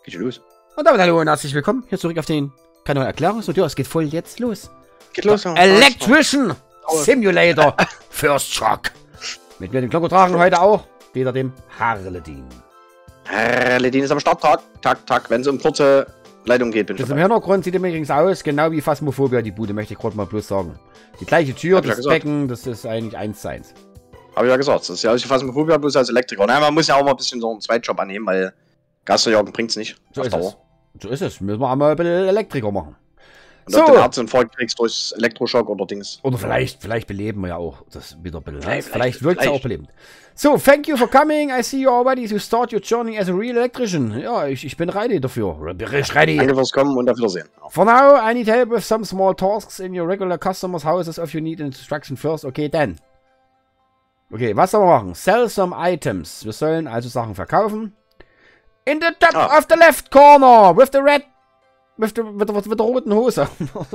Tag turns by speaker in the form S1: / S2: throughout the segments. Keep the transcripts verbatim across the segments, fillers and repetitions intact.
S1: Geht schon los.
S2: Und damit hallo und herzlich willkommen hier zurück auf den Kanal Erklärungsvideo. Es geht voll jetzt los.
S1: Geht los.
S2: Electrician Simulator First Shock. Mit mir den Glocko tragen heute auch wieder dem Harledin.
S1: Harledin ist am Start. Tag, Tag, Tag. Wenn es um kurze Leitung geht, bin ich
S2: Das im Hintergrund sieht übrigens aus, genau wie Phasmophobia, die Bude, möchte ich gerade mal bloß sagen. Die gleiche Tür, das
S1: ja
S2: Becken, das ist eigentlich eins zu eins.
S1: Habe ich ja gesagt. Das ist ja aus Phasmophobia bloß als Elektriker. Naja, man muss ja auch mal ein bisschen so einen Zweitjob annehmen, weil Gasverjagen bringt es nicht.
S2: So ist es. So ist es. Müssen wir einmal ein bisschen Elektriker machen.
S1: Und
S2: so.
S1: ob du einen Herzinfarkt kriegst durchs Elektroschock oder Dings.
S2: Oder vielleicht, vielleicht beleben wir ja auch das wieder ein bisschen.
S1: Vielleicht,
S2: vielleicht wirkt es ja auch belebend. So, thank you for coming. I see you are ready to start your journey as a real electrician. Ja, ich, ich bin ready dafür. Ready.
S1: Danke fürs Kommen und auf Wiedersehen.
S2: For now, I need help with some small tasks in your regular customers' houses if you need instruction first. Okay, then. Okay, was sollen wir machen? Sell some items. Wir sollen also Sachen verkaufen. In the top
S1: ah.
S2: of the left corner with the red with the, with the, with the roten Hose.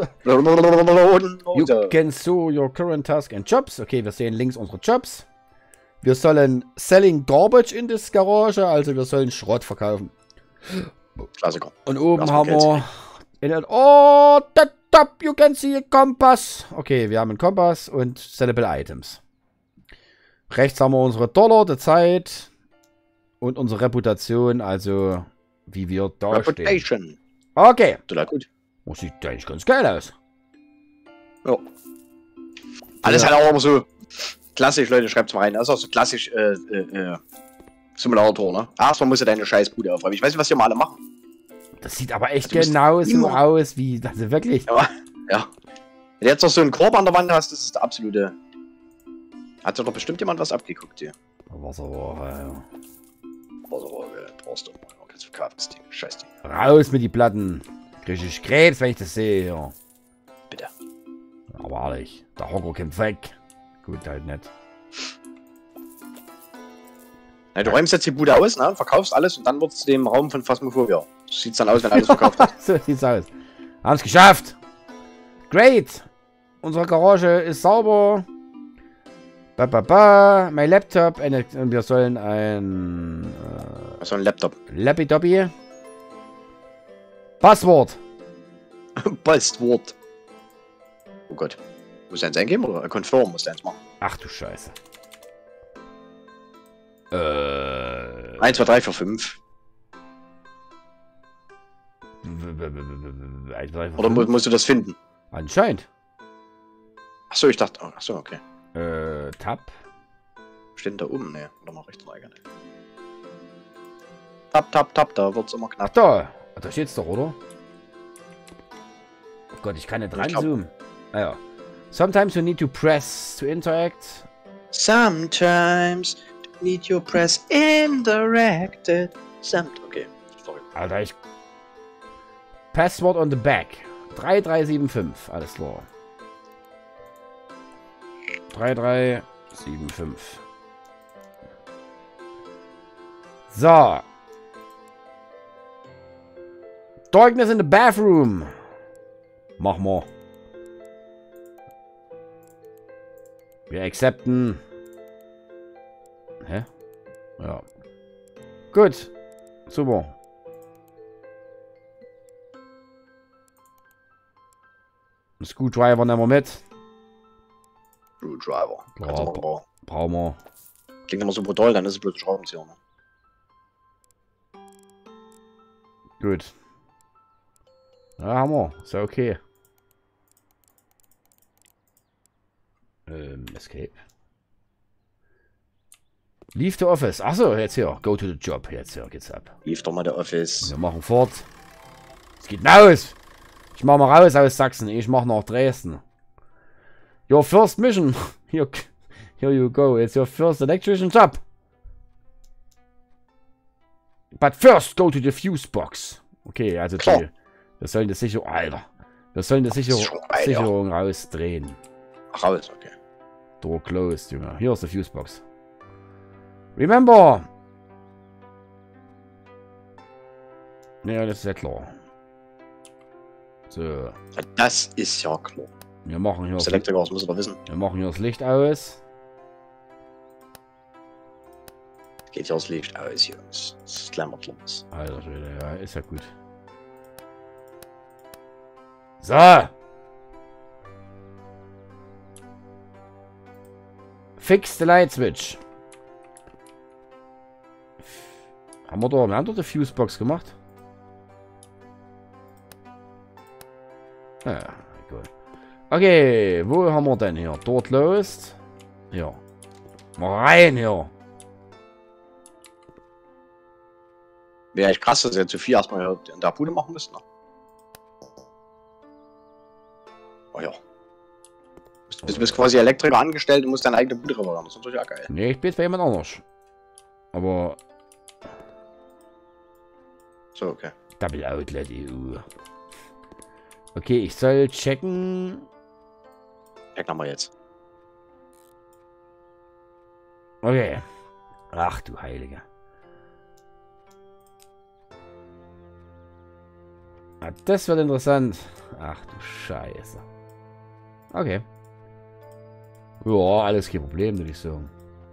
S2: You can show your current task and jobs. Okay, wir sehen links unsere Jobs. Wir sollen selling garbage in this Garage, also wir sollen Schrott verkaufen.
S1: Klassiker.
S2: Und oben haben wir in der, oh, the top you can see a compass. Okay, wir haben einen Kompass und sellable items. Rechts haben wir unsere Dollar, die Zeit und unsere Reputation, also wie wir da
S1: Reputation.
S2: stehen. Okay.
S1: Total gut.
S2: Oh, sieht eigentlich ganz geil aus.
S1: Ja. Alles
S2: ja.
S1: halt auch immer so klassisch, Leute, schreibt's mal rein. Das ist auch so klassisch äh, äh, Simulator, ne? Erstmal musst du deine scheiß Bude aufräumen. Ich weiß nicht, was die mal alle machen.
S2: Das sieht aber echt
S1: also
S2: genau so aus, wie, also wirklich.
S1: Ja, ja. Wenn du jetzt noch so einen Korb an der Wand hast, das ist der absolute... Hat doch bestimmt jemand was abgeguckt hier.
S2: Wasserrohre, ja.
S1: Wasserrohre, brauchst du mal. Kannst du verkaufen, das Ding. Scheiß Ding.
S2: Raus mit die Platten. Krieg ich Krebs, wenn ich das sehe, ja.
S1: Bitte.
S2: Aber ehrlich, der Hocker kommt weg. Gut, halt nicht.
S1: Na, du räumst jetzt die Bude aus, ne? Verkaufst alles und dann wird es dem Raum von Phasmophobia. So sieht's dann aus, wenn alles verkauft hast.
S2: So sieht's aus. Haben es geschafft. Great. Unsere Garage ist sauber. Ba, ba, ba. Mein Laptop. Eine, wir sollen ein... Äh,
S1: so ein Laptop.
S2: Lappy-Dobby. Passwort.
S1: Passwort. Oh Gott. Muss er eins eingeben oder Confirm muss er eins machen?
S2: Ach du Scheiße. Äh...
S1: eins, zwei, drei, vier, fünf. Oder musst du das finden?
S2: Anscheinend.
S1: Achso, ich dachte... Oh, achso, okay.
S2: Äh, Tab.
S1: Steht da oben? Ne, oder mal rechts rein. Tab, tab, tab, da wird's immer knapp.
S2: Ach da. Da steht's doch, oder? Oh Gott, ich kann nicht ranzoomen. Ah ja. Sometimes you need to press to interact.
S1: Sometimes you need to press indirected. Samt. Okay, sorry.
S2: Alter, ich... Passwort on the back. drei drei sieben fünf. Alles klar. drei drei sieben fünf. So. Darkness in the bathroom. Mach mal. Wir accepten. Hä? Ja. Gut. Super. Ein Screwdriver nehmen wir mit.
S1: Screwdriver.
S2: Ja, bra brauchen wir.
S1: Klingt immer so brutal, dann ist es bloß ein Schraubenzieher. Ne?
S2: Gut. Ja, haben wir. Ist ja okay. Ähm, Escape. Leave the office. Achso, jetzt hier. Go to the job. Jetzt hier geht's ab.
S1: Leave doch mal der Office.
S2: Wir machen fort. Es geht raus. Ich mach mal raus aus Sachsen. Ich mach nach Dresden. Your first mission. Here, here you go. It's your first electrician job. But first go to the fuse box. Okay, also die, wir sollen die Sicherung... Alter. Wir sollen die Sicherung, Sicherung rausdrehen.
S1: Raus, okay.
S2: Door closed, Junge. Hier ist die Fuse Box. Remember! Ja, das ist ja klar. So.
S1: Das ist ja klar.
S2: Wir machen hier das,
S1: Elektriker, das muss er wissen.
S2: Wir machen hier das Licht aus.
S1: Geht ja das Licht aus, Jungs. Das ist Klammerklammers.
S2: Alter Schwede, ja, ist ja gut. So! Fix the light switch. Haben wir da eine andere Fusebox gemacht? Ja, gut. Okay, wo haben wir denn hier? Dort los. Ja. Mal rein hier.
S1: Wäre echt krass, dass wir zu viel erstmal in der Bude machen müssen. Ne? Oh ja. Du bist, bist quasi Elektriker angestellt und musst deine eigene Bude reparieren. Das ist natürlich auch geil.
S2: Nee, ich bin jetzt bei jemand anders. Aber.
S1: So, okay.
S2: Double Outlet E U. Okay, ich soll checken.
S1: Check nochmal jetzt.
S2: Okay. Ach du Heilige. Ah, das wird interessant. Ach du Scheiße. Okay. Ja, alles kein Problem, würde ich sagen.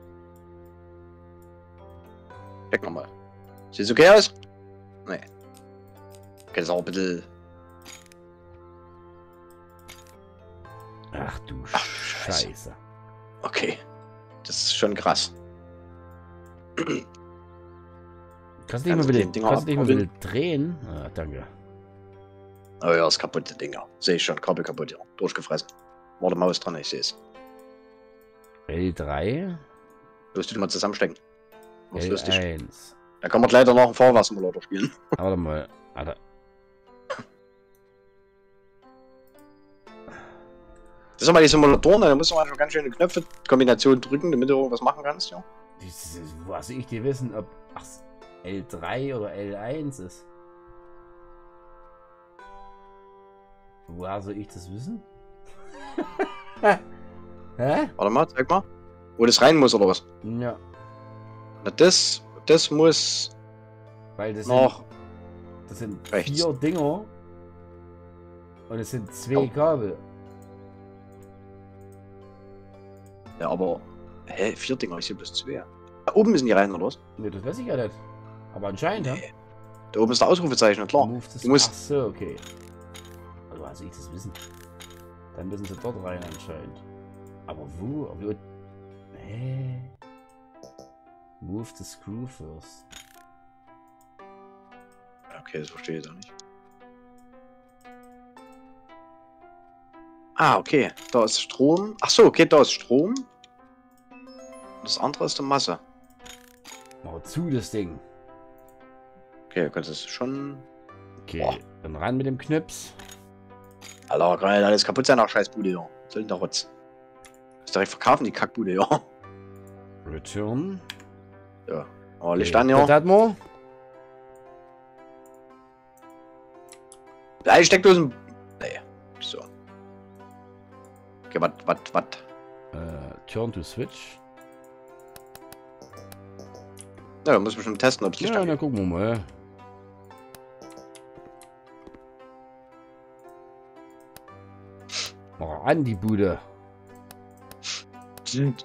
S1: Check nochmal. Sieht's okay aus? Nee. Okay, das ist auch ein bisschen.
S2: Ach du
S1: Ach,
S2: Scheiße.
S1: Scheiße. Okay. Das ist schon krass.
S2: Kannst du nicht mal wieder, kannst du nicht mal wieder drehen? Ah, danke.
S1: Oh ja, das kaputte Dinger. Sehe ich schon. Kabel kaputt, ja. Durchgefressen. War der Maus dran, ich sehe es.
S2: L drei.
S1: Wirst du die mal zusammenstecken? Das ist
S2: L
S1: lustig.
S2: eins.
S1: Da kann man leider noch einen Fahrwassersimulator spielen.
S2: Warte mal. Alter.
S1: Das sind mal die Simulatoren, da musst du manchmal ganz schöne Knöpfe, Kombinationen drücken, damit du irgendwas machen kannst, ja.
S2: Was soll ich dir wissen, ob ach, L drei oder L eins ist? Woher soll ich das wissen? Hä?
S1: Warte mal, zeig mal. Wo das rein muss, oder was?
S2: Ja.
S1: Na, das, das muss
S2: Weil das
S1: noch.
S2: sind, das sind
S1: rechts.
S2: vier Dinger. Und es sind zwei
S1: Oh.
S2: Kabel.
S1: Ja, aber. Hä? Vier Dinger, ich sehe bloß zwei. Da oben müssen die rein, oder was?
S2: Ne, das weiß ich ja nicht. Aber anscheinend,
S1: Nee. Da oben ist der Ausrufezeichen, klar.
S2: Move das
S1: Du musst-
S2: Ach so, okay. Also, was soll ich das wissen? Dann müssen sie dort rein anscheinend. Aber wo? wo? Hä? Move the screw first.
S1: Okay, das verstehe ich auch nicht. Ah, okay. Da ist Strom. Ach so, okay, da ist Strom. Das andere ist die Masse.
S2: Mach zu, das Ding.
S1: Okay, du kannst es schon.
S2: Okay,
S1: Boah.
S2: dann ran mit dem Knips.
S1: Alter, geil, alles kaputt sein nach Scheißbude, ja. Was soll denn der Rotz? Das direkt verkaufen, die Kackbude, ja.
S2: Return.
S1: Ja. Oh, Licht
S2: Okay,
S1: an, ja.
S2: das hat man.
S1: Nein, Steckdosen. Nee. So. Okay, wat, wat, wat.
S2: Äh, turn to switch.
S1: Ja, da muss man schon testen, ob es Licht
S2: Ja,
S1: angeht.
S2: dann gucken wir mal. Mach an die Bude.
S1: Sind.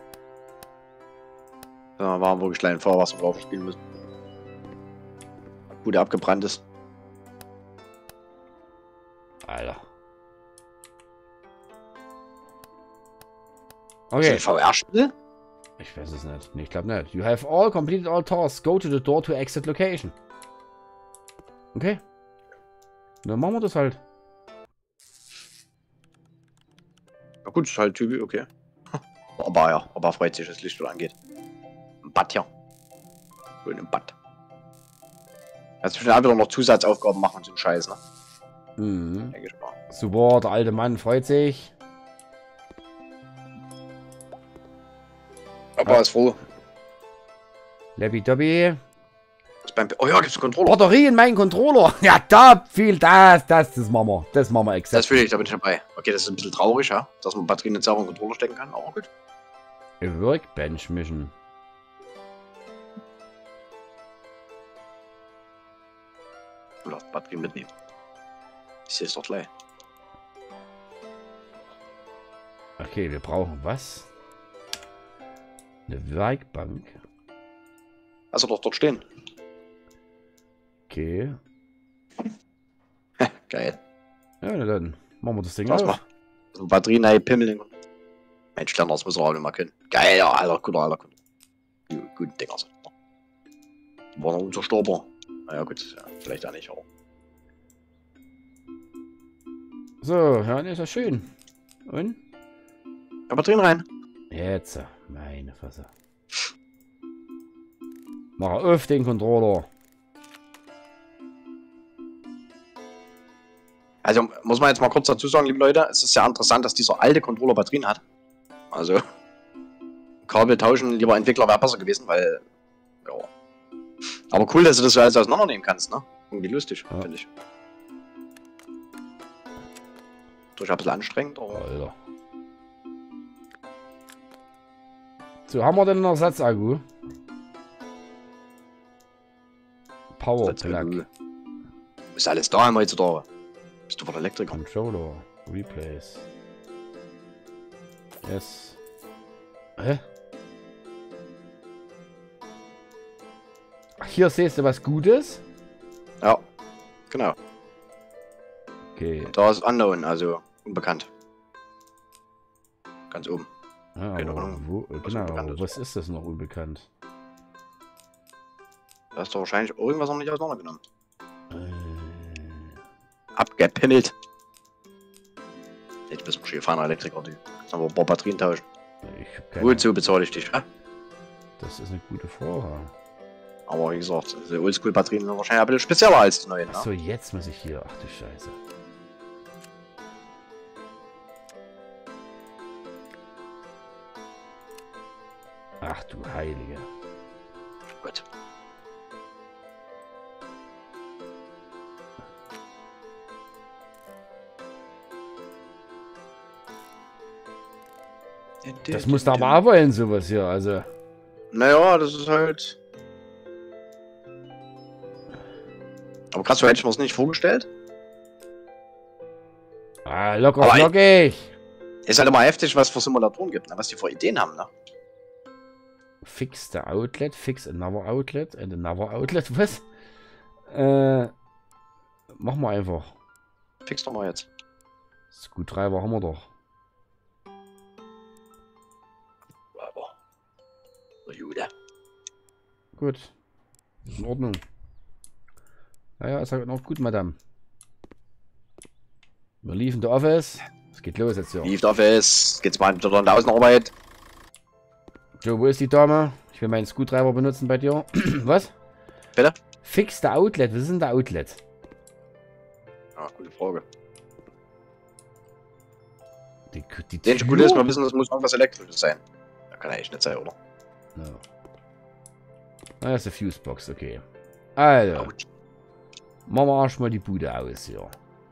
S1: Da waren wirklich kleinen Fahrwasser drauf spielen müssen. Bude abgebrannt ist.
S2: Alter.
S1: Ist das
S2: Okay.
S1: ein V R-Spiel?
S2: Ich weiß es nicht. Nee, ich glaube nicht. You have all completed all tasks. Go to the door to exit location. Okay. Dann machen wir das halt.
S1: Ja gut, ist halt typisch, okay. Aber ja, aber freut sich, dass das Licht wieder angeht. Ein Bad hier. Schön im Bad. Jetzt müssen wir einfach noch Zusatzaufgaben machen und so einen Scheiß, ne?
S2: Mhm.
S1: Denke ich mal.
S2: Super, der alte Mann freut sich.
S1: Aber ist froh.
S2: Lebby Dobby.
S1: Ist beim oh ja, gibt's einen Controller.
S2: Batterie in meinen Controller. Ja, da viel das, das, das machen wir. Das machen wir exakt.
S1: Das fühle ich, da bin ich dabei. Okay, das ist ein bisschen traurig, ja? Dass man Batterien jetzt auch in den Controller stecken kann, aber gut.
S2: A Workbench Mission.
S1: Ich will auch Batterien mitnehmen. Ich sehe es doch gleich.
S2: Okay, wir brauchen was? Eine Werkbank.
S1: Also doch dort stehen.
S2: Okay.
S1: Geil.
S2: Ja, na dann machen wir das Ding
S1: Lass
S2: auf.
S1: mal. So Batterien, neue Pimmel. Mensch, Lerner, das muss er auch mal können. Geil, ja, alter, guter, alter, guter. Guten Dinger. War noch unzerstörbar. Naja, gut, ja, vielleicht auch nicht, aber.
S2: So, ja, ne, ist ja schön. Und?
S1: Ja, Batterien rein.
S2: Jetzt, meine Fresse. Mach auf den Controller.
S1: Also, muss man jetzt mal kurz dazu sagen, liebe Leute, es ist sehr interessant, dass dieser alte Controller Batterien hat. Also, Kabel tauschen, lieber Entwickler wäre besser gewesen, weil, ja. Aber cool, dass du das so alles auseinandernehmen kannst, ne? Irgendwie lustig,
S2: Ja.
S1: finde ich. Durchaus ein bisschen anstrengend, aber.
S2: Alter. So, haben wir denn einen Ersatzakku? Power Plug.
S1: Ist alles da heutzutage. Bist du von Elektriker?
S2: Controller. Replace. Yes. Hä? Ach, hier siehst du was Gutes?
S1: Ja, genau.
S2: Okay.
S1: Da ist Unknown, also unbekannt. Ganz oben.
S2: Ja,
S1: Keine
S2: aber
S1: Ahnung,
S2: wo,
S1: was
S2: genau,
S1: unbekannt ist.
S2: was ist das noch unbekannt?
S1: Da hast du wahrscheinlich irgendwas noch nicht auseinandergenommen.
S2: Äh,
S1: Abgepimmelt. Jetzt bist du schon gefahrener Elektriker, du. Kannst aber ein paar Batterien tauschen.
S2: ich hab keine
S1: Wozu bezahle ich dich, hä?
S2: Das ist eine gute Frage.
S1: Aber wie gesagt, diese Oldschool-Batterien sind wahrscheinlich ein bisschen spezieller als die neuen, ne?
S2: Achso, jetzt muss ich hier. Ach du Scheiße. Ach du Heilige.
S1: Gut.
S2: Das muss da aber auch wollen, sowas hier. Also.
S1: Naja, das ist halt. Aber krass, so hätte ich mir das nicht vorgestellt.
S2: Ah, locker
S1: Aber
S2: flockig.
S1: Ist halt immer heftig, was es für Simulatoren gibt, ne? Was die für Ideen haben, ne?
S2: Fix the outlet, fix another outlet and another outlet. Was? Äh. Machen wir einfach.
S1: Fix doch mal jetzt.
S2: Screwdriver haben wir doch.
S1: Aber. So, Jude.
S2: Gut. In Ordnung. Naja, ist halt noch gut, Madame. Wir liefen der Office. Es geht los jetzt, ja.
S1: Lief Office. Geht's mal wieder in der Außenarbeit.
S2: So, wo ist die Dame? Ich will meinen Screwdriver benutzen bei dir. Was?
S1: Bitte?
S2: Fix the Outlet. Was ist denn der Outlet?
S1: Ja, gute Frage.
S2: Die, die
S1: Den schon gut ist, wir wissen, das muss irgendwas Elektrisches sein. Da kann eigentlich nicht sein, oder?
S2: No. Ah, das ist eine Fusebox, okay. Also.
S1: Gut.
S2: Machen wir erstmal die Bude aus hier.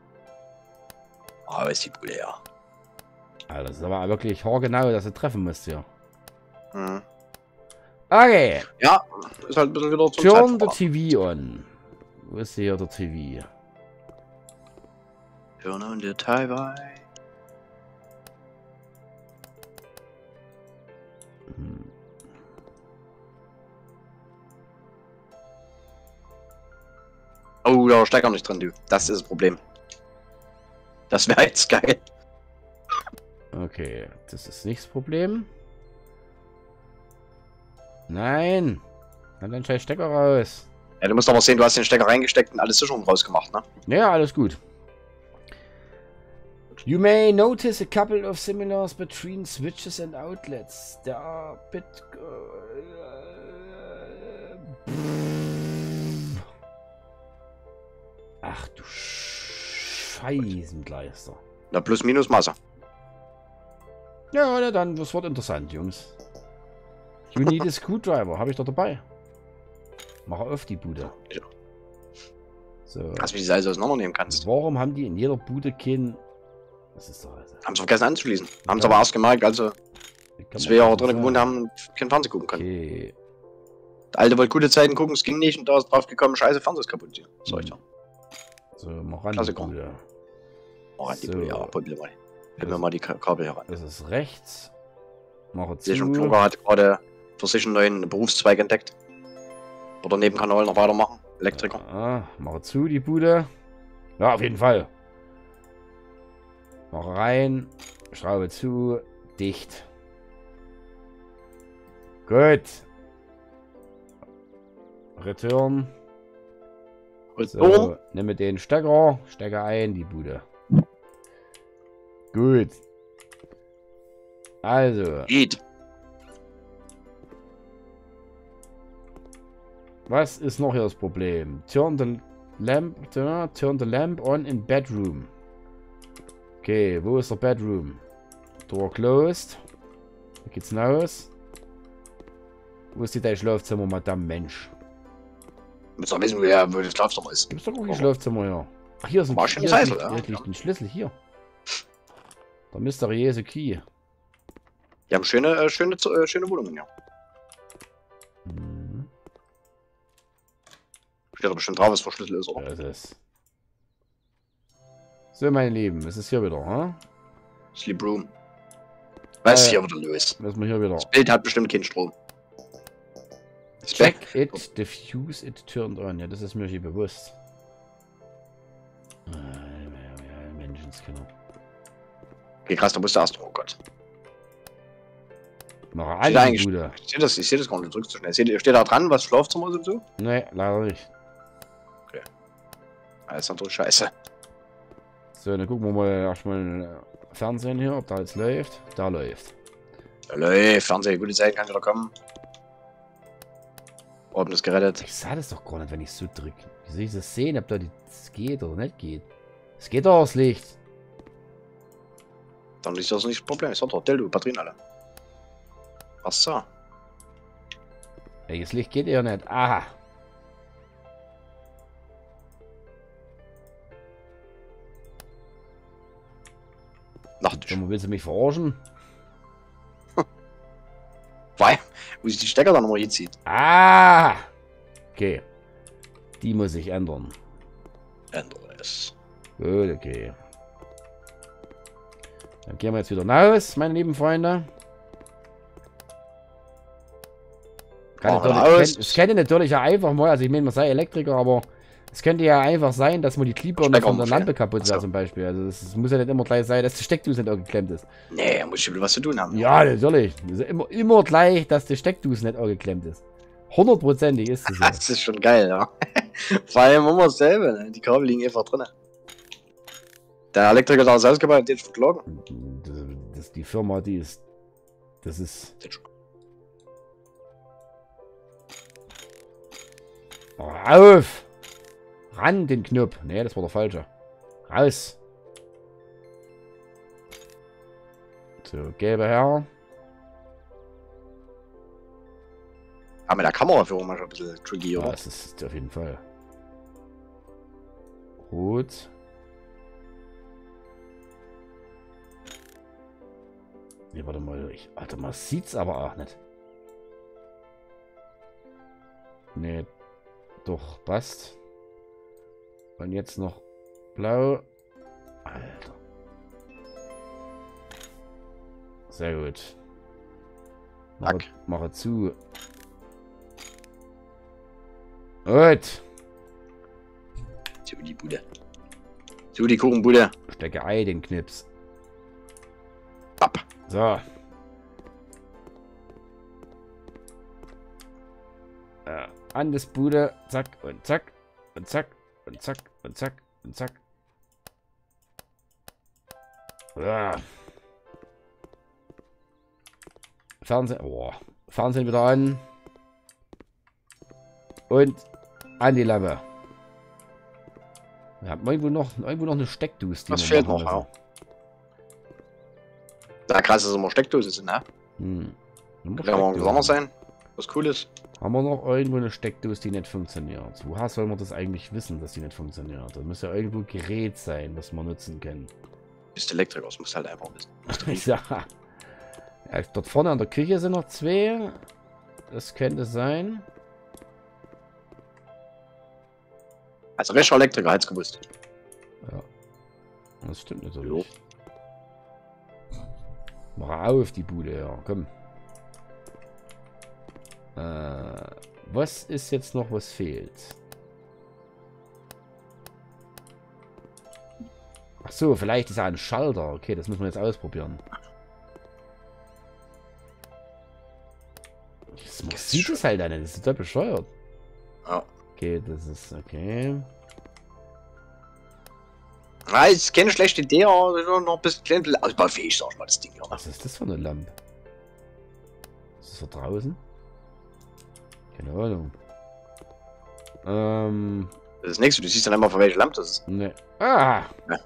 S1: Ah, ist die Bude, ja.
S2: Alter, das ist aber wirklich haargenau, dass du treffen musst hier.
S1: Hm.
S2: Okay.
S1: Ja, ist halt ein bisschen wieder zum
S2: Turn the
S1: Zeitverbrauch.
S2: T V on. Wo ist hier der T V?
S1: Turn on the T V.
S2: Hm.
S1: Oh, da steckt auch nicht drin, du. Das ist das Problem. Das wäre jetzt geil.
S2: Okay, das ist nicht das Problem. Nein. Dann den scheiß Stecker raus.
S1: Ja, du musst aber sehen, du hast den Stecker reingesteckt und alle Sicherungen rausgemacht, ne?
S2: Ja, alles gut. You may notice a couple of similars between switches and outlets. There are a bit... Ach du Scheißengleister.
S1: Na, plus minus Masse.
S2: Ja, na dann, das wird interessant, Jungs. You need a Screwdriver, habe ich doch dabei. Mach auf die Bude.
S1: Ja.
S2: So.
S1: Dass du die Seite auseinandernehmen kannst.
S2: Warum haben die in jeder Bude kein... Das ist doch... Also,
S1: Haben sie vergessen anzuschließen. Haben sie aber erst gemerkt, als sie zwei Jahre drin gewohnt haben und kein Fernsehen gucken können.
S2: Okay.
S1: Der Alte wollte gute Zeiten gucken, es ging nicht und da ist drauf gekommen, scheiße, Fernseher ist kaputt. Ja. Sag ich ja.
S2: So, mach ran die
S1: Klassiker.
S2: Bude.
S1: Oh, die
S2: So.
S1: Bude, ja, probier mal. Nehmen wir mal die Ka- Kabel heran.
S2: Das ist rechts. Mache
S1: Sehe schon,
S2: zu.
S1: Kluger hat gerade für sich einen neuen Berufszweig entdeckt. Oder neben Kanal noch weitermachen. Elektriker.
S2: Ja, mache zu, die Bude. Ja, auf jeden Fall. Mache rein. Schraube zu. Dicht. Gut. Return. So, nehme den Stecker. Stecker ein, die Bude. Gut. Also.
S1: Geht.
S2: Was ist noch hier das Problem? Turn the lamp, turn the lamp on in bedroom. Okay, wo ist der Bedroom? Door closed. Da geht's hinaus. Wo ist die dein Schlafzimmer, Madame Mensch?
S1: Muss doch wissen, wer wo das Schlafzimmer ist.
S2: Gibt's doch auch ein Schlafzimmer hier. Ach, hier ist ein
S1: War
S2: hier,
S1: schon
S2: ist
S1: das
S2: ein,
S1: Heisel,
S2: hier
S1: ja.
S2: liegt ein Schlüssel hier. Der mysteriöse Key.
S1: Die haben schöne, äh, schöne, äh, schöne Wohnungen, ja.
S2: Hm.
S1: Steht da bestimmt drauf, was für Schlüssel ist, oder?
S2: Das ist. So, meine Lieben, es ist hier wieder, hm?
S1: Sleep Room. Was ist
S2: Äh,
S1: hier wieder los?
S2: Was wir hier wieder.
S1: Das Bild hat bestimmt keinen Strom. Das
S2: Check
S1: Bild-
S2: it, diffuse it, turned on. Ja, das ist mir hier bewusst. Äh, Menschenskinder.
S1: Okay, krass, da musst du erst. Oh Gott.
S2: Mach
S1: Steht
S2: alle die
S1: eigentlich-
S2: Bude.
S1: Ich sehe das, ich sehe das gar nicht, drückst zu schnell. Steht, steht da dran, was Schlafzimmer ist und so?
S2: Nee, leider nicht.
S1: Das ist natürlich scheiße.
S2: So, dann gucken wir mal erstmal äh, Fernsehen hier, ob da jetzt läuft. Da läuft.
S1: Ja, läuft, Fernseher, gute Zeit, kann wieder kommen. Oben ist gerettet.
S2: Ich sah das doch gar nicht, wenn ich so drücke. Wie soll ich das sehen, ob da die, das geht oder nicht geht? Es geht doch aufs Licht.
S1: Dann ist das nicht das Problem. Ich sag doch, Dildo, Batterien alle. Was so?
S2: Welches Licht geht ja nicht? Aha.
S1: Nachttisch.
S2: Sag mal, willst du mich verarschen?
S1: Weil, wo sich die Stecker dann nochmal hinzieht.
S2: Ah! Okay. Die muss ich ändern.
S1: Ändere es.
S2: Gut, okay. Dann gehen wir jetzt wieder raus, meine lieben Freunde. Kann
S1: Machen wir
S2: natürlich,
S1: raus.
S2: kenn, es könnte natürlich ja einfach mal, also ich meine, man sei Elektriker, aber es könnte ja einfach sein, dass man die Glühbirne
S1: Stecker
S2: von der
S1: umstellen.
S2: Lampe kaputt
S1: Ach so.
S2: wäre zum Beispiel. Also es muss ja nicht immer gleich sein, dass die Steckdose nicht angeklemmt ist.
S1: Nee, da muss ich wieder was zu tun haben.
S2: Ja, natürlich. Das ist ja immer, immer gleich, dass die Steckdose nicht angeklemmt ist. Hundertprozentig ist es ja.
S1: Das ist schon geil, ja. Vor allem immer dasselbe, ne? Die Kabel liegen einfach drin. Der Elektriker hat alles ausgebaut, den verklagen.
S2: Das, das, die Firma, die ist... Das ist... Oh, auf! Ran, den Knopf. Nee, das war der falsche. Raus. So, gelbe her.
S1: Aber mit der Kameraführung manchmal ein bisschen tricky,
S2: Ja,
S1: oder?
S2: das ist auf jeden Fall. Rot. Nee, warte mal. Ich, warte mal, sieht's aber auch nicht. Nee, doch, passt. Und jetzt noch blau. Alter. Sehr gut. Mache,
S1: Zack.
S2: mache zu. Gut.
S1: So die Bude. So die Kuchenbude.
S2: Stecke Ei, den Knips.
S1: Ab.
S2: So. Äh, an das Bude. Zack und zack. Und zack. Und zack. Und zack. Und zack. Ja. Fernsehen. Oh. Fernsehen wieder an. Und an die Lampe. Wir haben irgendwo noch, irgendwo noch eine Steckdose. die
S1: Was
S2: wir
S1: fehlt
S2: machen
S1: noch, ja.
S2: müssen.
S1: Na krass, dass immer Steckdose sind, ne?
S2: Hm. Nur
S1: Kann mal
S2: Steckdose.
S1: anders sein. Was cool ist.
S2: Haben wir noch irgendwo eine Steckdose, die nicht funktioniert? Woher soll man das eigentlich wissen, dass die nicht funktioniert? Da muss ja irgendwo ein Gerät sein, das man nutzen kann.
S1: Bist Elektriker, das musst du halt einfach wissen.
S2: ja. Ja, dort vorne an der Küche sind noch zwei. Das könnte sein.
S1: Also rechter Elektriker, hat's gewusst.
S2: Ja. Das stimmt natürlich. Mach auf die Bude, ja. Komm. Äh, Was ist jetzt noch, was fehlt? Ach so, vielleicht ist er ein Schalter. Okay, das müssen wir jetzt ausprobieren. Das man sieht es halt nicht. Das ist total bescheuert.
S1: Ja.
S2: Okay, das ist okay.
S1: Ja, ist keine schlechte Idee, aber noch ein bisschen ausbaufähig, sag ich mal, das Ding hier.
S2: Was ist das für eine Lampe? Ist das da draußen? Keine Ahnung. Ähm.
S1: Das ist nichts, du siehst dann immer, von welcher Lampe das ist.
S2: Ne. Ah!
S1: Ja.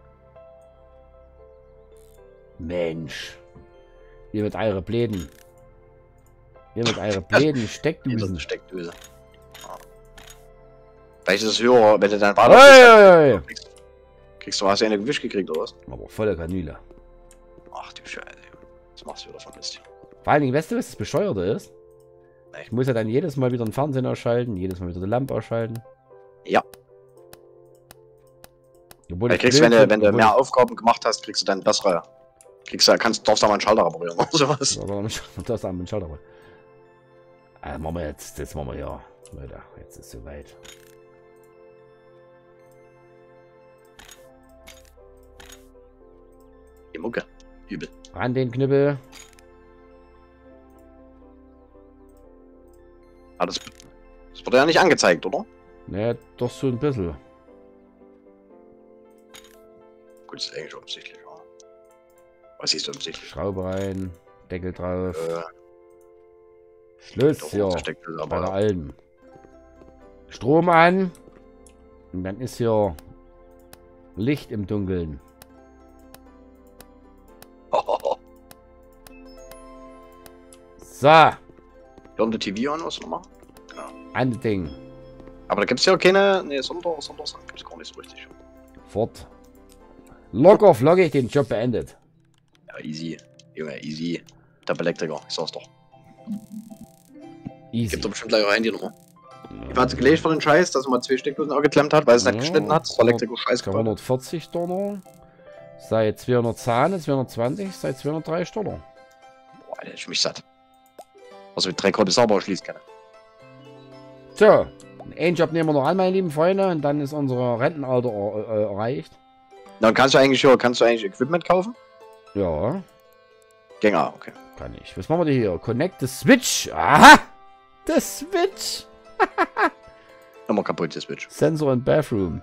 S2: Mensch. Ihr mit eure Bläden. Ihr mit eure Bläden Steckdüsen.
S1: Steckdüse. Ja. Vielleicht ist es höher, wenn du dann weiter
S2: Hey, hey,
S1: kriegst, kriegst du, hast du eine Gewicht gekriegt, oder was?
S2: aber volle Kanüle.
S1: Ach du Scheiße. Was machst du wieder von Mist?
S2: Vor allen Dingen, weißt du, was das Bescheuerte ist?
S1: Nee.
S2: Ich muss ja dann jedes Mal wieder den Fernsehen ausschalten, jedes Mal wieder die Lampe ausschalten.
S1: Ja.
S2: Obwohl
S1: Weil
S2: ich
S1: kriegst,
S2: blöd
S1: wenn du,
S2: bin,
S1: wenn du
S2: obwohl
S1: mehr Aufgaben gemacht hast, kriegst du dann bessere. Kriegst du, kannst, darfst du mal einen Schalter reparieren oder sowas.
S2: ich- Oder das ist am Schalter. Also machen wir jetzt, jetzt machen wir ja. Leute, jetzt ist es soweit.
S1: Die Mucke. Übel.
S2: An den Knüppel.
S1: Ah, das, das wurde ja nicht angezeigt, oder?
S2: Ne, doch so ein bisschen.
S1: Gut, das ist eigentlich offensichtlich. Ja. Was ist offensichtlich?
S2: Schraube rein, Deckel drauf.
S1: Äh,
S2: Schluss,
S1: doch,
S2: ja.
S1: versteckt ist,
S2: Bei der
S1: aber
S2: alten. Strom an. Und dann ist hier Licht im Dunkeln. So,
S1: Hören die T V an, was wir machen? Genau.
S2: ein Ding.
S1: Aber da gibt es ja keine. Ne, Sonder, Sondersachen gibt es gar nicht so richtig.
S2: Fort. Locker flockig den Job beendet.
S1: Ja, easy. Junge, easy. Der Elektriker, ich sag's doch.
S2: Easy.
S1: Gibt doch bestimmt gleich eure Handynummer. Ich hatte gelesen von den Scheiß, dass er mal zwei Steckdosen angeklemmt hat, weil es nicht
S2: Ja,
S1: geschnitten hat. Das war Elektriker Scheiß gebaut.
S2: hundertvierzig Dollar. Seit zweihundertzehn, zweihundertzwanzig, seit zweihundertdrei Dollar.
S1: Boah, Alter, ich mich satt. Also mit drei Kabel sauber schließen kann.
S2: So, einen Job nehmen wir noch an, meine lieben Freunde, und dann ist unser Rentenalter äh, äh, erreicht.
S1: Dann kannst du eigentlich, ja, kannst du eigentlich Equipment kaufen?
S2: Ja,
S1: Gänger, okay.
S2: kann ich. Was machen wir denn hier? Connect the Switch. Aha! The Switch!
S1: Immer kaputt, der Switch.
S2: Sensor in Bathroom.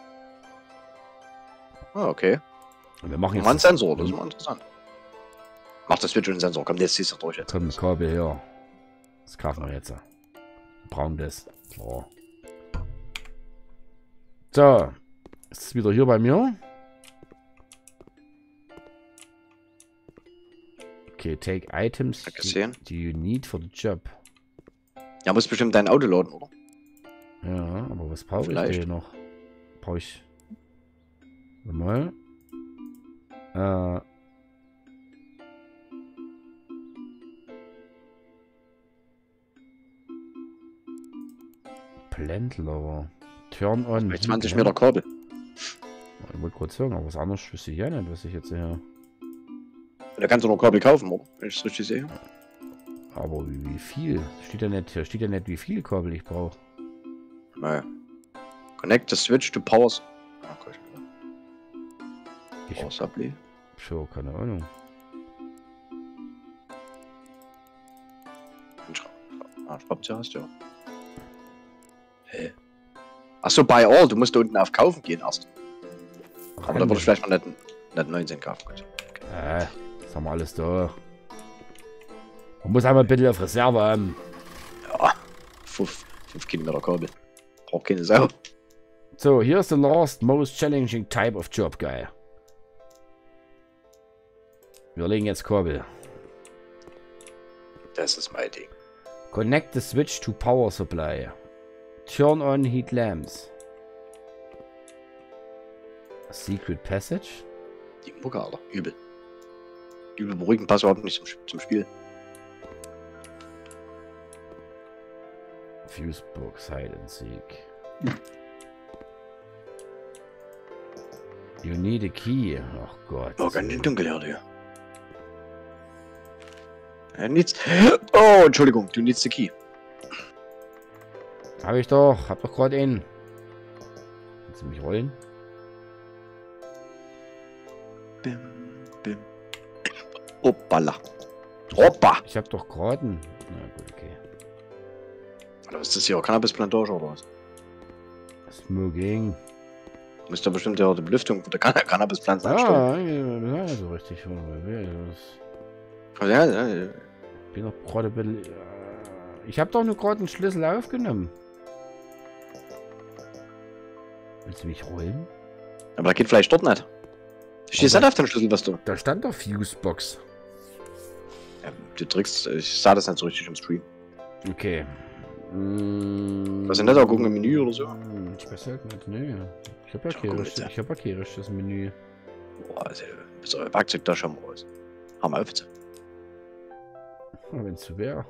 S1: Ah, okay.
S2: Und wir machen
S1: Mal ein
S2: jetzt...
S1: Sensor, das ist mal interessant. Macht der Switch und den Sensor. Komm, jetzt ziehst du durch jetzt.
S2: Komm, das Kabel her. Das kaufen wir jetzt. Wir brauchen das. Klar. So. Ist es wieder hier bei mir? Okay, take items
S1: Hab gesehen.
S2: do you need for the job.
S1: Ja, muss bestimmt dein Auto laden, oder?
S2: Ja, aber was brauche ich
S1: Vielleicht.
S2: denn noch? Brauche ich... Warte mal. Äh... Plant Lower. Turn on.
S1: Mit zwanzig Meter Kabel.
S2: Ich wollte kurz sagen, aber was anderes wüsste ich ja nicht, was ich jetzt hier...
S1: Da kannst du noch Kabel kaufen, oder? Wenn ich es richtig sehe.
S2: Aber wie, wie viel? Steht ja nicht, steht ja nicht, wie viel Kabel ich brauche.
S1: Naja. Connect the switch to power. Ah, okay.
S2: Ich
S1: Power Supply.
S2: Sure, keine Ahnung.
S1: Ah, Schraubenzieher hast du ja. Hä? Achso, buy all. Du musst da unten auf Kaufen gehen erst. Aber da würde ich vielleicht mal nicht, nicht neunzehn kaufen. Gut.
S2: Äh, das haben wir alles da. Man muss einmal bitte auf Reserve haben.
S1: Ja. fünf Kilometer Kabel. Braucht keine Sau.
S2: So, hier ist the last most challenging type of job, guy. Wir legen jetzt Kabel.
S1: Das ist mein Ding.
S2: Connect the switch to power supply. Turn on heat lamps. Secret passage.
S1: Die Mucke, Alter. Übel. Übel beruhigend, passt überhaupt nicht zum, zum Spiel.
S2: Fuse box, hide and seek. You need a key. Ach Gott.
S1: Oh, ganz schön dunkel hier, du. Äh, nichts. Oh, Entschuldigung, du needst the key.
S2: Habe ich doch. Hab doch gerade einen. Kannst du mich rollen?
S1: Bim, bim. Hoppala. Hoppa.
S2: Ich habe doch gerade einen. Na gut, okay.
S1: Oder was ist das hier? Cannabisplantage oder was?
S2: Smoking.
S1: Müsste bestimmt ja auch die Belüftung von der Cann Cannabispflanze
S2: Ah,
S1: anstellen.
S2: ja, so richtig.
S1: Ja, ja, ja.
S2: Ich bin doch gerade ein bisschen... Ich habe doch nur gerade einen Schlüssel aufgenommen. Willst du mich rollen?
S1: Aber da geht vielleicht dort nicht. Stehst du
S2: Aber-
S1: nicht auf dem Schlüssel, was du...
S2: Da stand doch Fusebox.
S1: Ja, du drückst... Ich sah das nicht so richtig im Stream.
S2: Okay. Mm,
S1: Was sind das auch? Gucken im Menü oder so?
S2: Ich weiß halt nicht, nee. Ich hab ja
S1: Schau,
S2: kein
S1: guck
S2: richtig-
S1: jetzt.
S2: ich hab ja kein richtiges Menü.
S1: Boah, also... Bis euer Werkzeug da schon mal raus. Haben wir auf jetzt.
S2: Wenn es so wäre.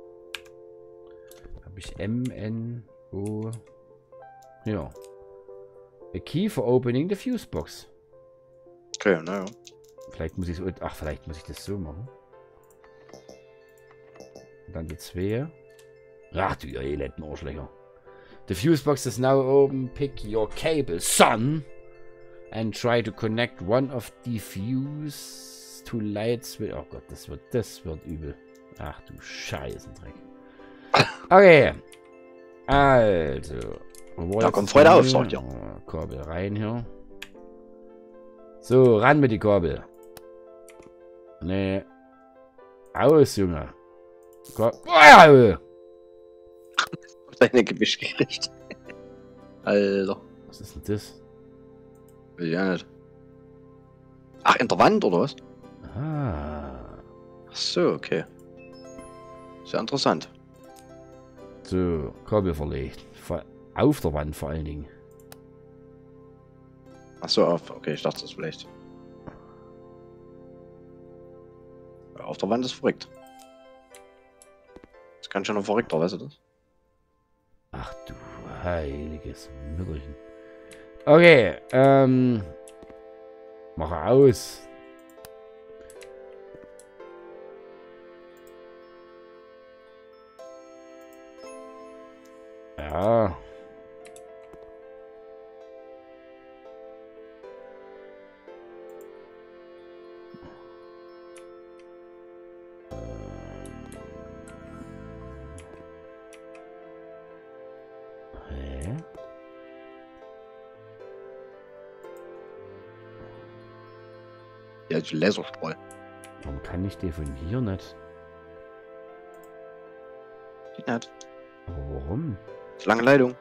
S2: Habe ich M, N, O. Ja. A key for opening the fuse box.
S1: Okay, naja.
S2: Vielleicht muss ich so. Ach, vielleicht muss ich das so machen. Und dann die zwei. Ach du ihr elenden Arschlöcher. The fuse box is now open. Pick your cable, son. And try to connect one of the fuse to lights. Oh Gott, das wird, das wird übel. Ach du Scheißendreck. Okay. Also. Wo
S1: Da
S2: jetzt
S1: kommt
S2: das
S1: Freude auf,
S2: Menü?
S1: sagt ihr.
S2: Oh, Kabel rein hier. So, ran mit die Kabel. Nee. Aus, Junge. Ka oh,
S1: Deine Gewicht gekriegt. Alter.
S2: was ist denn das?
S1: Will ich ja nicht. Ach, in der Wand oder was?
S2: Ah.
S1: Ach so, okay. Sehr interessant.
S2: So, Kabel verlegt. Ver- Auf der Wand vor allen Dingen.
S1: Ach so, auf. Okay, ich dachte das vielleicht. Ja, auf der Wand ist verrückt. Das kann schon noch verrückter, weißt du das?
S2: Ach du heiliges Mütterchen. Okay, ähm. Mache aus. Ja. Hä?
S1: Ja, die Laserstrahl.
S2: Warum kann ich den von hier nicht?
S1: Geht nicht.
S2: Aber warum?
S1: Die lange Leitung.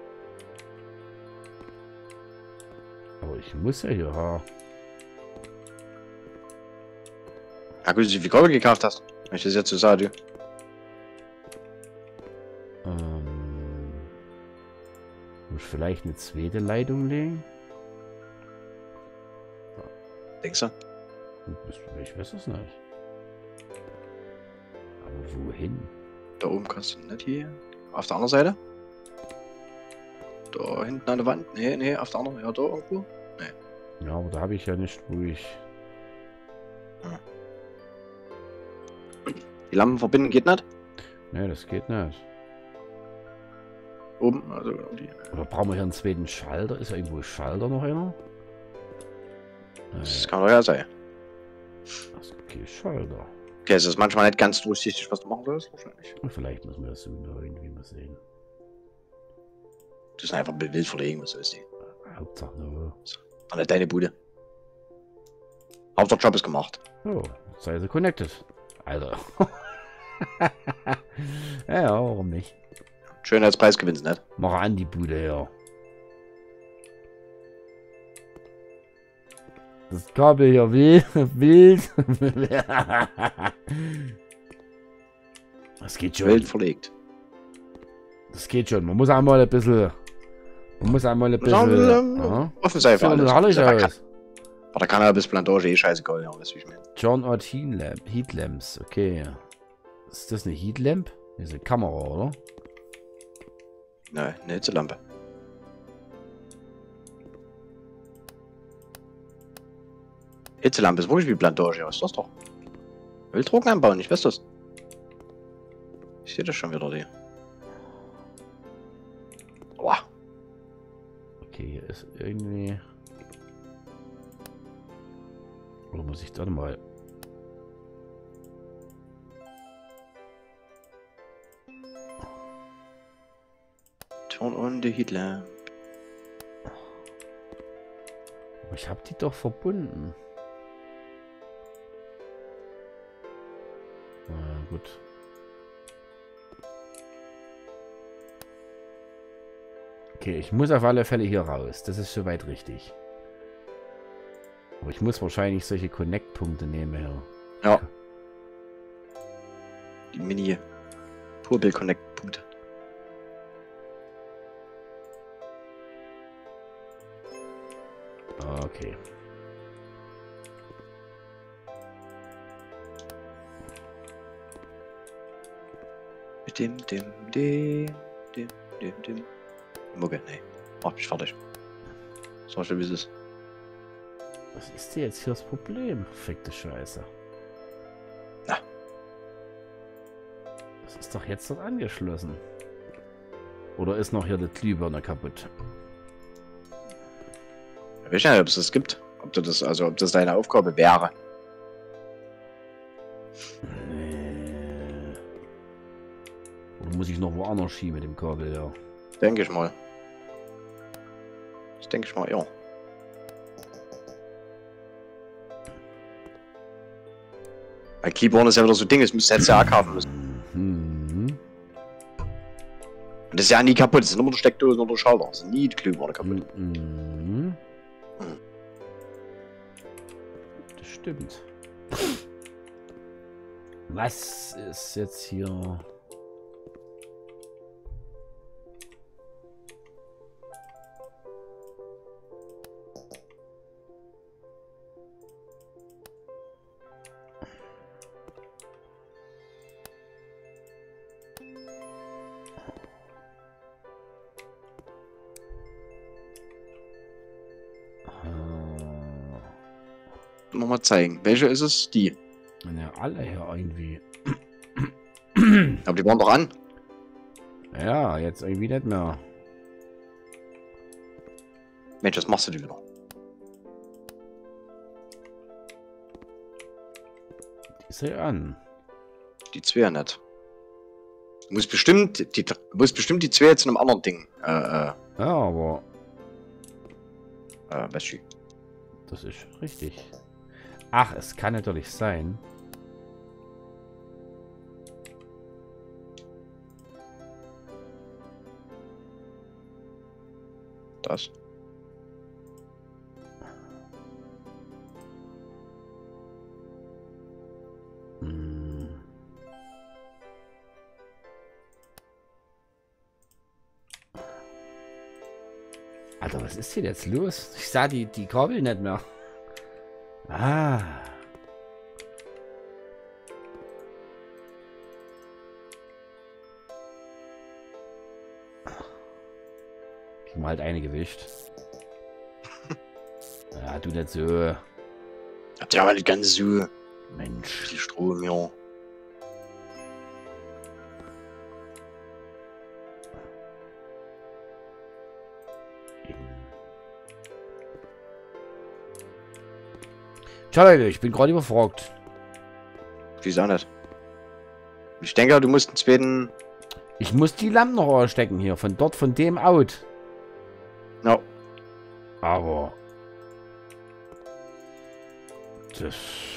S2: Aber ich muss ja hier haben.
S1: Ja gut, wie viel Kabel gekauft hast. Wenn ich das jetzt so sage.
S2: Ähm, muss ich vielleicht eine zweite Leitung legen?
S1: Denkst du?
S2: Ich weiß es nicht. Aber wohin?
S1: Da oben kannst du nicht hier. Auf der anderen Seite. Da hinten an der Wand. Nee, nee, auf der anderen. Ja, da irgendwo.
S2: Ja, aber da habe ich ja nicht, wo ich...
S1: Die Lampen verbinden geht nicht.
S2: Ne, das geht nicht.
S1: Oben, also die.
S2: Oder brauchen wir hier einen zweiten Schalter? Ist ja irgendwo ein Schalter noch einer?
S1: Das
S2: Äh,
S1: kann doch ja sein.
S2: das okay, Schalter.
S1: Okay, es ist manchmal nicht ganz durchsichtig, was du machen sollst, wahrscheinlich.
S2: Vielleicht müssen wir das so noch irgendwie mal sehen.
S1: Du musst einfach ein Bild verlegen, was sollst du.
S2: Hauptsache nur.
S1: An der deine Bude. Hauptsache Job ist gemacht.
S2: Oh, sei sie connected. Alter. Ja, warum nicht?
S1: Schönheitspreis gewinnst nicht.
S2: Mach an die Bude her. Das Kabel hier wild. Wild. Das geht schon.
S1: Wild verlegt.
S2: Das geht schon. Man muss einmal ein bisschen. Man muss einmal ein
S1: Muss auch ein
S2: bisschen.
S1: bisschen,
S2: Aha.
S1: Offen sein für
S2: Sieht
S1: alles.
S2: herrlich
S1: Da kann,
S2: aus.
S1: da kann er bis Plantage eh scheißegal, ja, weißt du, wie ich meine.
S2: John Ott Heatlamp. Heatlamps. Okay. Ist das eine Heatlamp? Das ist eine Kamera, oder?
S1: Nein, eine Hitzelampe. Hitzelampe ist wirklich wie Plantage, ja, ist das doch. Wildtrocken anbauen, ich weiß das. Ich sehe das schon wieder, die.
S2: Okay, hier ist irgendwie... Oder muss ich da mal...
S1: Turn on the Hitler.
S2: Aber ich habe die doch verbunden. Na gut. Okay, ich muss auf alle Fälle hier raus. Das ist soweit richtig. Aber ich muss wahrscheinlich solche Connect-Punkte nehmen hier.
S1: Ja. Die Mini Purbill Connect Punkte.
S2: Okay.
S1: Mit dem, dem, dem, dem, dem, dem. Mucke, nee. Oh, ich fertig. So schön wie es ist.
S2: Was ist denn jetzt hier das Problem? Fickte Scheiße.
S1: Na.
S2: Das ist doch jetzt dort angeschlossen. Oder ist noch hier die Glühbirne kaputt?
S1: Ich weiß nicht, ob es das gibt. Ob du das, also ob das deine Aufgabe wäre.
S2: Nee. Oder muss ich noch woanders schieben mit dem Kabel, ja?
S1: Denke ich mal. Das denke ich mal, ja. Bei Keyboard ist ja wieder so ein Ding, es müsste jetzt ja auch kaufen müssen.
S2: Mhm.
S1: Und das ist ja nie kaputt, das sind immer die Steckdosen oder Schalter. Das sind nie die Glühbirne kaputt.
S2: Mhm. Das stimmt. Was ist jetzt hier?
S1: Nochmal zeigen. Welche ist es? Die.
S2: Ja, alle hier irgendwie.
S1: Aber die waren doch an.
S2: Ja, jetzt irgendwie nicht mehr.
S1: Mensch, was machst du denn wieder?
S2: Die ist ja an.
S1: Die zwei nicht. Du musst bestimmt die, du musst bestimmt die zwei jetzt in einem anderen Ding. Äh, äh,
S2: Ja, aber
S1: äh, weißt du.
S2: das ist richtig. Ach, es kann natürlich sein.
S1: Das.
S2: Hm. Alter, was ist hier jetzt los? Ich sah die, die Kabel nicht mehr. Ah. Ich hab mal halt eine gewischt. Ja, du nicht so.
S1: Habt ihr aber nicht ganz so
S2: Mensch.
S1: viel Strom, ja.
S2: Tja, Leute, ich bin gerade überfragt.
S1: Wieso nicht? Ich denke, du musst einen zweiten.
S2: Ich muss die Lampen noch ausstecken hier. Von dort, von dem out.
S1: No.
S2: Aber... Das...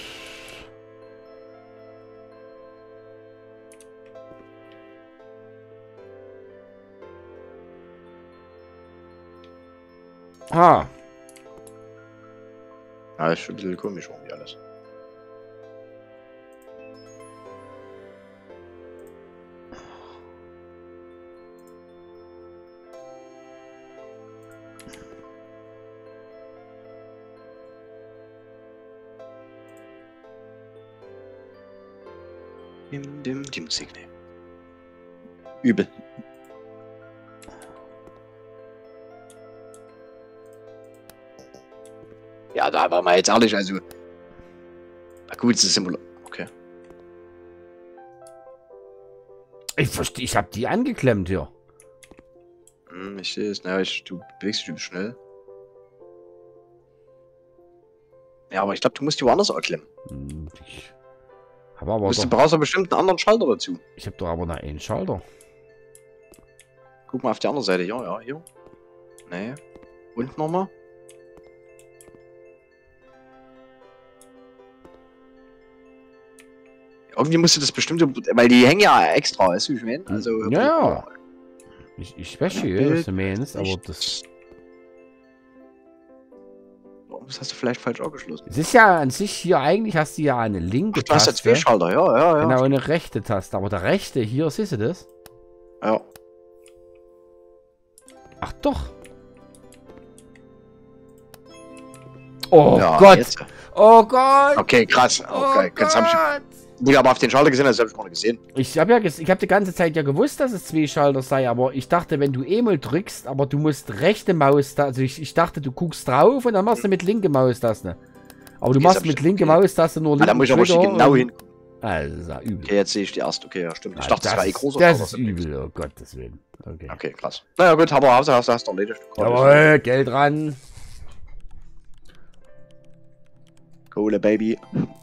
S2: Ah.
S1: Ja, ist schon ein bisschen komisch irgendwie alles. Dim, dim, die Musik, ne. Übel. Ja, da war mal jetzt ehrlich, also. Na gut, es ist Simula. Okay.
S2: Ich verstehe, ich habe die angeklemmt hier.
S1: Hm, Ich sehe es. Naja, ich, du bewegst dich übel schnell. Ja, aber ich glaube, du musst die woanders erklemmen.
S2: Hm, ich hab aber
S1: Du musst-
S2: doch,
S1: du brauchst ja bestimmt einen anderen Schalter dazu.
S2: ich habe doch aber noch einen Schalter.
S1: Guck mal auf die andere Seite. Ja, ja, hier. Nee. Und nochmal. Irgendwie musst du das bestimmt, weil die hängen ja extra, weißt du, wie ich meine? Also,
S2: Ja, ja. Ich, ich verstehe, was du meinst, aber das...
S1: Das hast du vielleicht falsch angeschlossen.
S2: Es ist ja an sich hier, eigentlich hast du ja eine linke
S1: Ach, du hast ja
S2: Taste.
S1: zwei Schalter, ja, ja, ja.
S2: Genau, und eine rechte Taste. Aber der rechte hier, siehst du das?
S1: Ja.
S2: Ach doch. Oh
S1: Ja,
S2: Gott.
S1: jetzt.
S2: Oh Gott.
S1: Okay, krass. Okay,
S2: Oh
S1: jetzt hab ich.
S2: Gott.
S1: Gut, aber auf den Schalter gesehen, das habe ich gar nicht gesehen.
S2: Ich habe ja ges ich hab die ganze Zeit ja gewusst, dass es zwei Schalter sei, aber ich dachte, wenn du E-Mail drückst, aber du musst rechte Maustaste, also ich, ich dachte, du guckst drauf und dann machst du mit linke Maustaste. Aber du
S1: Okay,
S2: machst
S1: das
S2: mit
S1: hab ich-
S2: linke
S1: okay.
S2: Maustaste nur
S1: Ah,
S2: linke
S1: da muss ich aber schon genau
S2: und-
S1: hin.
S2: Also, das ist ja übel.
S1: Okay, jetzt sehe ich die erste. Okay, ja, stimmt. Ich
S2: Ja,
S1: dachte, das, war eh großer
S2: Das
S1: Schalter.
S2: ist übel, oh Gottes Willen. Okay.
S1: Okay, krass. Naja, gut, aber hast du hast, hast du erledigt.
S2: Jawohl, Geld ran.
S1: Kohle, Baby.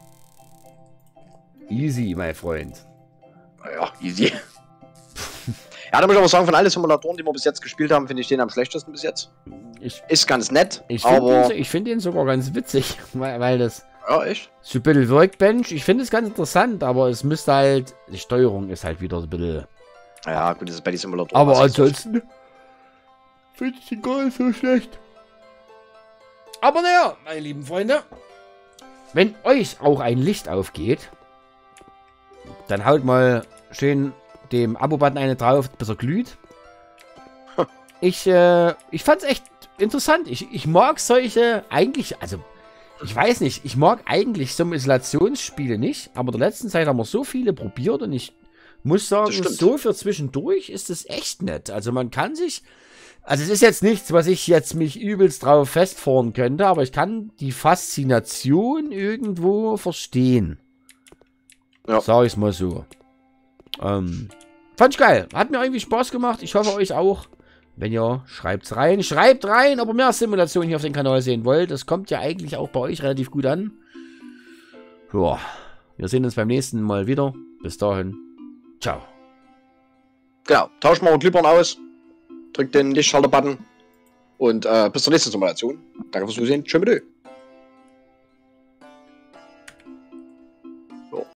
S2: Easy, mein Freund.
S1: Naja, easy. Ja, da muss ich aber sagen, von allen Simulatoren, die wir bis jetzt gespielt haben, finde ich den am schlechtesten bis jetzt.
S2: Ich,
S1: Ist ganz nett,
S2: ich finde
S1: aber...
S2: ihn, ich find ihn sogar ganz witzig, weil, weil das
S1: Ja, echt?
S2: so ein bisschen Workbench, ich finde es ganz interessant, aber es müsste halt, die Steuerung ist halt wieder so ein bisschen...
S1: Ja, gut, das ist bei den Simulatoren.
S2: Aber
S1: was ich so-
S2: ansonsten finde ich den gar nicht so schlecht. Aber naja, meine lieben Freunde, wenn euch auch ein Licht aufgeht, dann haut mal schön dem Abo-Button eine drauf, bis er glüht. Ich, äh, ich fand's echt interessant. Ich, ich mag solche, eigentlich, also, ich weiß nicht, ich mag eigentlich so Isolationsspiele nicht, aber in der letzten Zeit haben wir so viele probiert und ich muss sagen,
S1: stimmt.
S2: so für zwischendurch ist es echt nett. Also man kann sich, also es ist jetzt nichts, was ich jetzt mich übelst drauf festfahren könnte, aber ich kann die Faszination irgendwo verstehen.
S1: Ja.
S2: Sag ich's mal so. Ähm, fand ich geil. Hat mir irgendwie Spaß gemacht. Ich hoffe euch auch. Wenn ja, schreibt's rein. Schreibt rein, ob ihr mehr Simulationen hier auf dem Kanal sehen wollt. Das kommt ja eigentlich auch bei euch relativ gut an. Ja, wir sehen uns beim nächsten Mal wieder. Bis dahin. Ciao.
S1: Genau, tauschen wir Glühbirnen aus. Drückt den Lichtschalter-Button. Und äh, bis zur nächsten Simulation. Danke fürs Zusehen. Tschö mit Ö.